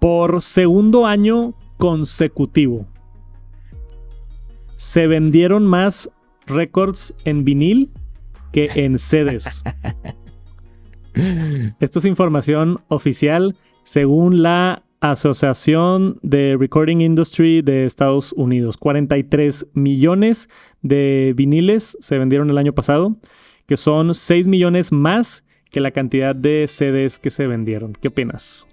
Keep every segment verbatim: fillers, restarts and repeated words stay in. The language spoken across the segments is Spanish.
Por segundo año consecutivo, se vendieron más récords en vinil que en C Ds. Esto es información oficial según la Asociación de Recording Industry de Estados Unidos. cuarenta y tres millones de viniles se vendieron el año pasado, que son seis millones más que la cantidad de C Ds que se vendieron. ¿Qué opinas?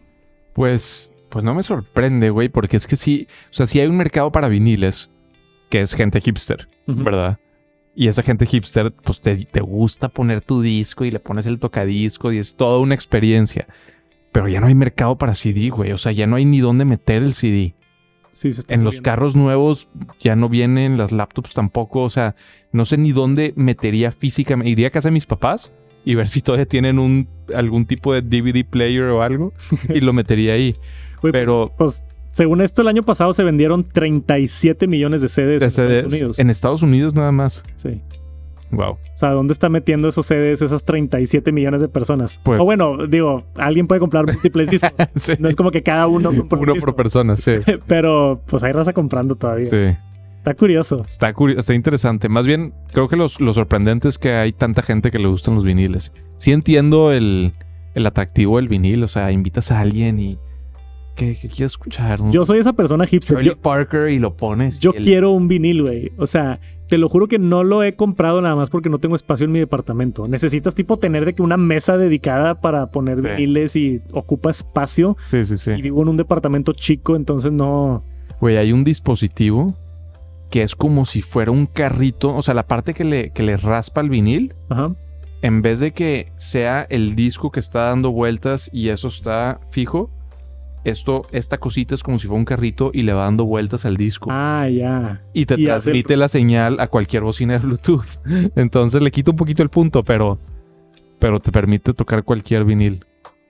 Pues, pues no me sorprende, güey, porque es que sí, o sea, sí hay un mercado para viniles que es gente hipster, uh-huh. ¿verdad? Y esa gente hipster, pues te, te gusta poner tu disco y le pones el tocadisco y es toda una experiencia. Pero ya no hay mercado para C D, güey. O sea, ya no hay ni dónde meter el C D. Sí, se está en moviendo. Los carros nuevos ya no vienen, las laptops tampoco. O sea, no sé ni dónde metería físicamente. Iría a casa de mis papás y ver si todavía tienen un algún tipo de D V D player o algo y lo metería ahí. Güey, pero... Pues, pues, según esto, el año pasado se vendieron treinta y siete millones de C Ds de en C Ds, Estados Unidos. En Estados Unidos nada más. Sí. Wow. O sea, ¿dónde está metiendo esos C Ds esas treinta y siete millones de personas? Pues, o bueno, digo, alguien puede comprar múltiples discos. Sí. No es como que cada uno compra Uno un disco. por persona, sí. Pero pues hay raza comprando todavía. Sí. Está curioso. Está, curi- está interesante. Más bien, creo que los, lo sorprendente es que hay tanta gente que le gustan los viniles. Sí entiendo el, el atractivo del vinil. O sea, invitas a alguien y... ¿Qué, qué quieres escuchar? Un Yo soy esa persona hipster. Charlie Yo, Parker y lo pones. yo y el... quiero un vinil, güey. O sea, te lo juro que no lo he comprado nada más porque no tengo espacio en mi departamento. Necesitas tipo tener de que una mesa dedicada para poner Sí. viniles y ocupa espacio. Sí, sí, sí. Y vivo en un departamento chico, entonces no... Güey, hay un dispositivo que es como si fuera un carrito. O sea, la parte que le, que le raspa el vinil, Ajá. en vez de que sea el disco que está dando vueltas y eso está fijo, esto, esta cosita es como si fuera un carrito y le va dando vueltas al disco. Ah, ya. Y te y transmite hace- la señal a cualquier bocina de Bluetooth. Entonces le quita un poquito el punto, pero, pero te permite tocar cualquier vinil.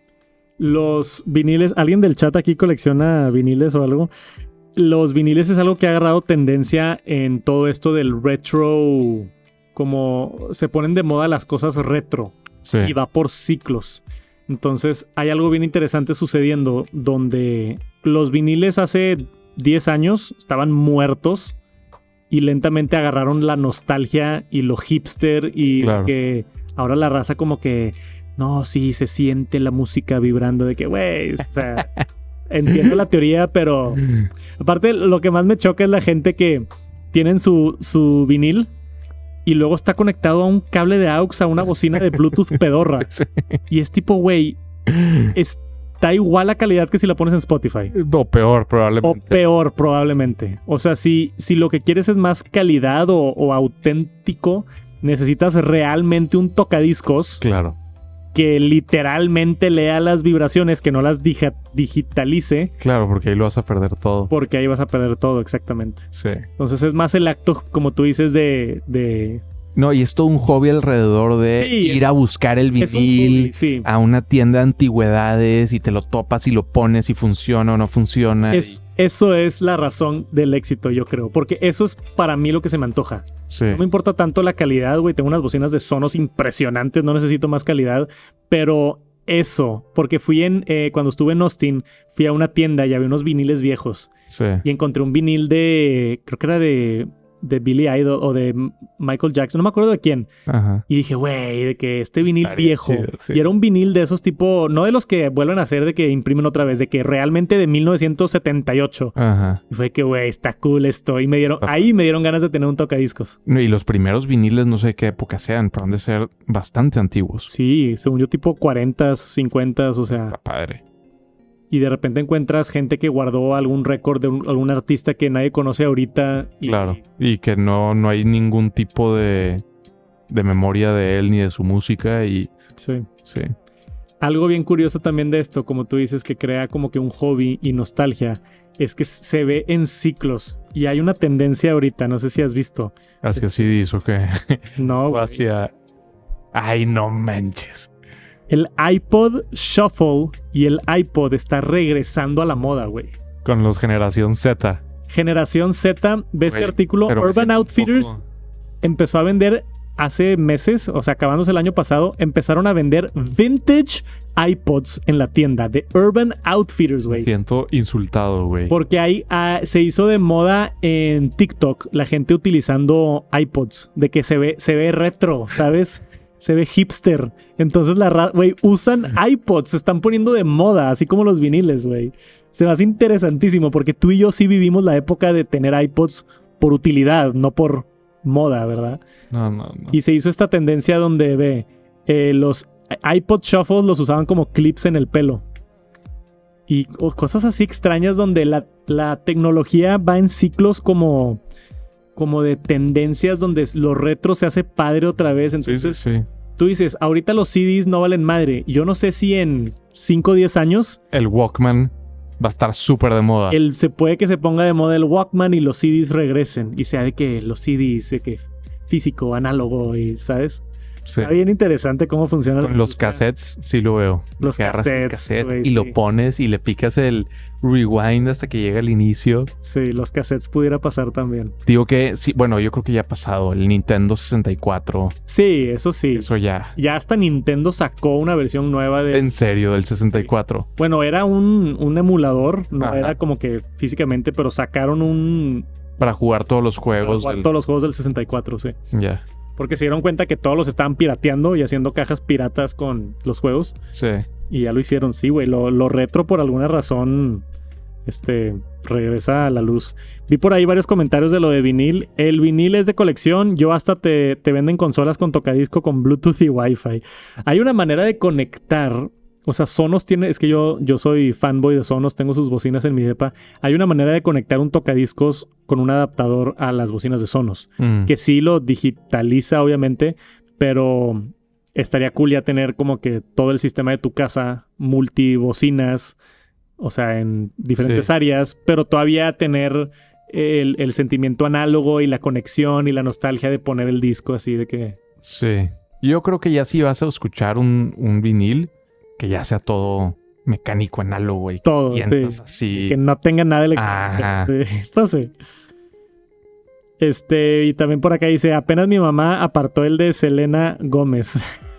Los viniles, ¿alguien del chat aquí colecciona viniles o algo? Los viniles es algo que ha agarrado tendencia en todo esto del retro, como se ponen de moda las cosas retro Sí. y va por ciclos. Entonces hay algo bien interesante sucediendo donde los viniles hace diez años estaban muertos y lentamente agarraron la nostalgia y lo hipster y Claro. que ahora la raza como que no, sí, se siente la música vibrando de que, güey, o sea, entiendo la teoría, pero aparte lo que más me choca es la gente que tienen su, su vinil y luego está conectado a un cable de aux a una bocina de Bluetooth pedorra. Sí. Y es tipo, güey, está igual la calidad que si la pones en Spotify. O peor, O probablemente. peor, probablemente. O sea, si, si lo que quieres es más calidad o, o auténtico, necesitas realmente un tocadiscos Claro. que literalmente lea las vibraciones, que no las dija- digitalice, Claro, porque ahí lo vas a perder todo. porque ahí vas a perder todo, exactamente. Sí. Entonces es más el acto, como tú dices, de... de No, y es todo un hobby alrededor de Sí, ir es- a buscar el es un vinil hobby, sí. a una tienda de antigüedades y te lo topas y lo pones y funciona o no funciona. Es, eso es la razón del éxito, yo creo. Porque eso es para mí lo que se me antoja. Y- sí. No me importa tanto la calidad, güey. Tengo unas bocinas de sonos impresionantes. No necesito más calidad. Pero eso, porque fui en... eh, cuando estuve en Austin, fui a una tienda y había unos viniles viejos. Sí. Y encontré un vinil de... Creo que era de... De Billy Idol o de Michael Jackson. No me acuerdo de quién. Ajá. Y dije, güey, de que este vinil Estaría viejo. chido, sí. Y era un vinil de esos tipo... No de los que vuelven a hacer de que imprimen otra vez. De que realmente de mil novecientos setenta y ocho. Ajá. Y fue que, güey, está cool esto. Y me dieron... Ajá. Ahí me dieron ganas de tener un tocadiscos. No, y los primeros viniles, no sé de qué época sean, pero han de ser bastante antiguos. Sí, según yo, tipo cuarenta, cincuenta, o sea... Está padre. Y de repente encuentras gente que guardó algún récord de un- algún artista que nadie conoce ahorita. Y, Claro. Y que no, no hay ningún tipo de, de memoria de él ni de su música y... Sí. Sí. Algo bien curioso también de esto, como tú dices, que crea como que un hobby y nostalgia, es que se ve en ciclos. Y hay una tendencia ahorita, no sé si has visto. Hacia C Ds o qué. No, O güey. hacia... Ay, no manches. El iPod Shuffle y el iPod está regresando a la moda, güey. Con los Generación Z. Generación Z, ve este Güey, artículo, pero me Urban siento un Outfitters poco- empezó a vender hace meses, o sea, acabándose el año pasado, empezaron a vender vintage iPods en la tienda de Urban Outfitters, güey. Me siento insultado, güey. Porque ahí ah, se hizo de moda en TikTok la gente utilizando iPods, de que se ve, se ve retro, ¿sabes? Se ve hipster. Entonces, la ra- güey, usan iPods, se están poniendo de moda, así como los viniles, güey. Se me hace interesantísimo porque tú y yo sí vivimos la época de tener iPods por utilidad, no por moda, ¿verdad? No, no, no. Y se hizo esta tendencia donde, ve, eh, los iPod Shuffle los usaban como clips en el pelo. Y o cosas así extrañas donde la, la tecnología va en ciclos como, como de tendencias donde lo retro se hace padre otra vez. Entonces, sí, sí, sí. Tú dices, ahorita los C Ds no valen madre. Yo no sé si en cinco o diez años El Walkman va a estar súper de moda. el, se puede que se ponga de moda el Walkman y los C Ds regresen. Y sea de que los C Ds, de que físico, análogo, y ¿sabes? Sí. Está bien interesante cómo funciona. Con la los industria. cassettes, sí lo veo. Los Que agarras el cassettes, cassette güey, y sí. lo pones y le picas el rewind hasta que llega el inicio. Sí, los cassettes pudiera pasar también. Digo que sí, bueno, yo creo que ya ha pasado. El Nintendo sesenta y cuatro. Sí, eso sí. Eso ya. Ya hasta Nintendo sacó una versión nueva de... En serio, del sesenta y cuatro. Bueno, era un, un emulador, no Ajá. era como que físicamente, pero sacaron un... Para jugar todos los para juegos. jugar del- todos los juegos del sesenta y cuatro, sí. Ya. Porque se dieron cuenta que todos los estaban pirateando y haciendo cajas piratas con los juegos. Sí. Y ya lo hicieron, sí, güey. Lo, lo retro por alguna razón, este, regresa a la luz. Vi por ahí varios comentarios de lo de vinil. El vinil es de colección. Yo hasta te, te venden consolas con tocadisco con Bluetooth y Wi-Fi. Hay una manera de conectar. O sea, Sonos tiene... Es que yo, yo soy fanboy de Sonos. Tengo sus bocinas en mi depa. Hay una manera de conectar un tocadiscos con un adaptador a las bocinas de Sonos. Mm. Que sí lo digitaliza, obviamente, pero estaría cool ya tener como que todo el sistema de tu casa, multibocinas, o sea, en diferentes Sí. áreas, pero todavía tener el, el sentimiento análogo y la conexión y la nostalgia de poner el disco así de que... Sí. Yo creo que ya si vas a escuchar un, un vinil, que ya sea todo mecánico, análogo y que Todo, sientas sí. así. Que no tenga nada electrónico. Ajá. Sí, pues sí. Este, y también por acá dice, apenas mi mamá apartó el de Selena Gómez.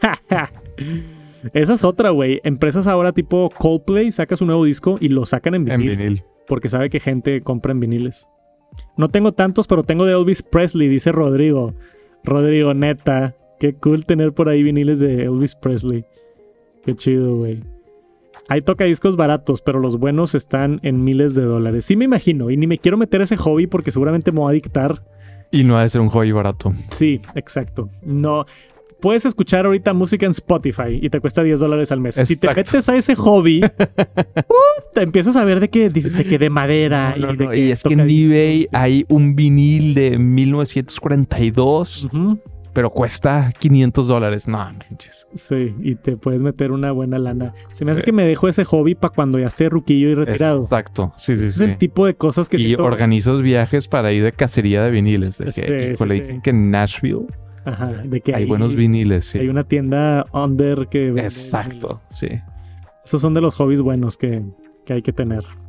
Esa es otra, güey. Empresas ahora tipo Coldplay saca su nuevo disco y lo sacan en En vinil. vinil. Porque sabe que gente compra en viniles. No tengo tantos, pero tengo de Elvis Presley, dice Rodrigo. Rodrigo, neta. Qué cool tener por ahí viniles de Elvis Presley. Qué chido, güey. Hay tocadiscos baratos, pero los buenos están en miles de dólares. Sí me imagino. Y ni me quiero meter a ese hobby porque seguramente me voy a adictar. Y no ha de ser un hobby barato. Sí, exacto. No... Puedes escuchar ahorita música en Spotify y te cuesta diez dólares al mes. Si te Exacto. metes a ese hobby, uh, te empiezas a ver de que de, que de madera. No, no, y, de no. Y es que en tocadiscos, eBay sí. hay un vinil de mil novecientos cuarenta y dos, Ujú. pero cuesta quinientos dólares. No, manches. Sí, y te puedes meter una buena lana. Se me hace Sí. que me dejo ese hobby para cuando ya esté ruquillo y retirado. Exacto. Sí, sí, Ese sí. es el tipo de cosas que Y siento... organizas viajes para ir de cacería de viniles. De que, Sí, híjole, sí, dicen sí. que en Nashville Ajá, de que hay hay, buenos viniles, sí. hay una tienda under que... vende Exacto, sí. viniles. Esos son de los hobbies buenos que, que hay que tener.